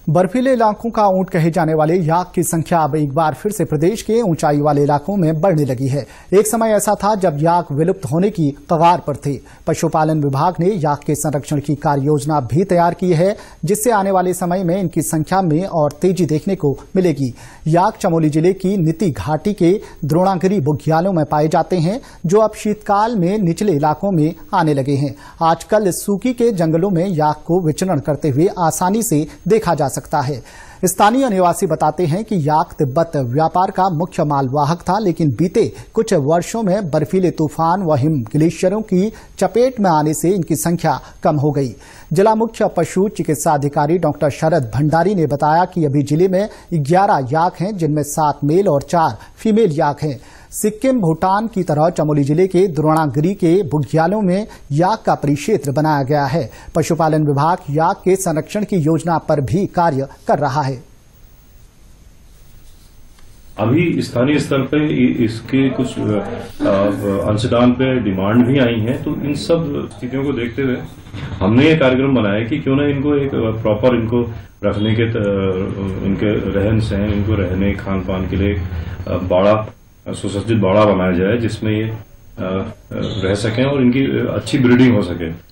बर्फीले इलाकों का ऊंट कहे जाने वाले याक की संख्या अब एक बार फिर से प्रदेश के ऊंचाई वाले इलाकों में बढ़ने लगी है। एक समय ऐसा था जब याक विलुप्त होने की कगार पर थे। पशुपालन विभाग ने याक के संरक्षण की कार्य योजना भी तैयार की है, जिससे आने वाले समय में इनकी संख्या में और तेजी देखने को मिलेगी। याक चमोली जिले की नीति घाटी के द्रोणागिरी बुग्यालों में पाए जाते हैं, जो अब शीतकाल में निचले इलाकों में आने लगे हैं। आजकल सूकी के जंगलों में याक को विचरण करते हुए आसानी से देखा जा सकता है। स्थानीय निवासी बताते हैं कि याक तिब्बत व्यापार का मुख्य मालवाहक था, लेकिन बीते कुछ वर्षों में बर्फीले तूफान व हिम ग्लेशियरों की चपेट में आने से इनकी संख्या कम हो गई। जिला मुख्य पशु चिकित्सा अधिकारी डॉक्टर शरद भंडारी ने बताया कि अभी जिले में 11 याक हैं, जिनमें 7 मेल और 4 फीमेल याक हैं। सिक्किम, भूटान की तरह चमोली जिले के द्रोणागिरी के बुग्यालों में याक का परिक्षेत्र बनाया गया है। पशुपालन विभाग याक के संरक्षण की योजना पर भी कार्य कर रहा है। अभी स्थानीय स्तर पे इसके कुछ अंशदान पे डिमांड भी आई है, तो इन सब स्थितियों को देखते हुए हमने ये कार्यक्रम बनाया कि क्यों ना इनको एक प्रॉपर इनको रखने के इनके रहन सहन, इनको रहने खान पान के लिए बाड़ा सुसज्जित बाड़ा बनाया जाए, जिसमें ये रह सकें और इनकी अच्छी ब्रीडिंग हो सके।